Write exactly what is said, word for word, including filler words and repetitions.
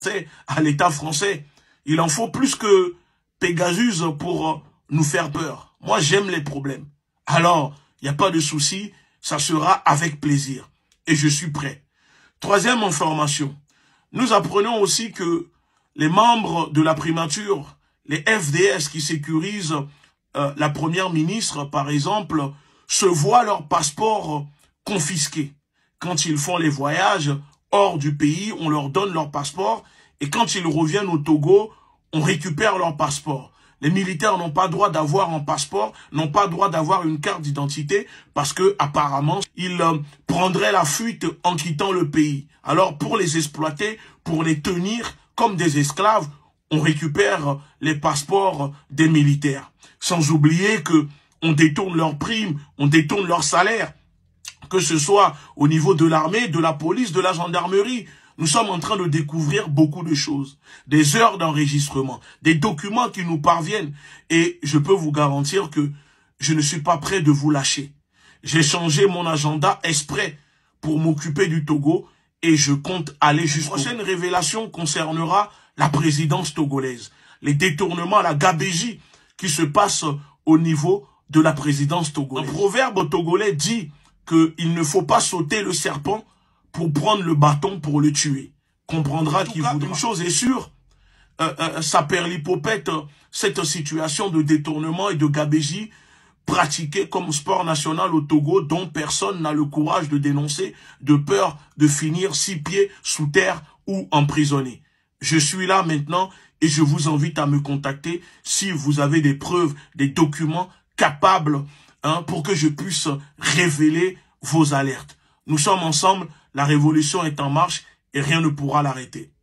à l'État français. Il en faut plus que Pegasus pour nous faire peur. Moi, j'aime les problèmes. Alors, il n'y a pas de souci, ça sera avec plaisir. Et je suis prêt. Troisième information. Nous apprenons aussi que les membres de la primature, les F D S qui sécurisent euh, la première ministre, par exemple, se voient leur passeport confisqué. Quand ils font les voyages hors du pays, on leur donne leur passeport. Et quand ils reviennent au Togo, on récupère leur passeport. Les militaires n'ont pas droit d'avoir un passeport, n'ont pas droit d'avoir une carte d'identité parce que apparemment ils euh, prendraient la fuite en quittant le pays. Alors pour les exploiter, pour les tenir comme des esclaves, on récupère les passeports des militaires. Sans oublier que on détourne leurs primes, on détourne leurs salaires, que ce soit au niveau de l'armée, de la police, de la gendarmerie. Nous sommes en train de découvrir beaucoup de choses. Des heures d'enregistrement, des documents qui nous parviennent. Et je peux vous garantir que je ne suis pas prêt de vous lâcher. J'ai changé mon agenda exprès pour m'occuper du Togo et je compte aller jusqu'au bout. La prochaine révélation concernera la présidence togolaise. Les détournements, la gabégie qui se passe au niveau de la présidence togolaise. Un proverbe togolais dit qu'il ne faut pas sauter le serpent pour prendre le bâton pour le tuer. Comprendra qui voudra. Une chose est sûre, euh, euh, ça perlipopette cette situation de détournement et de gabégie pratiquée comme sport national au Togo dont personne n'a le courage de dénoncer de peur de finir six pieds sous terre ou emprisonné. Je suis là maintenant et je vous invite à me contacter si vous avez des preuves, des documents capables hein, pour que je puisse révéler vos alertes. Nous sommes ensemble, la révolution est en marche et rien ne pourra l'arrêter.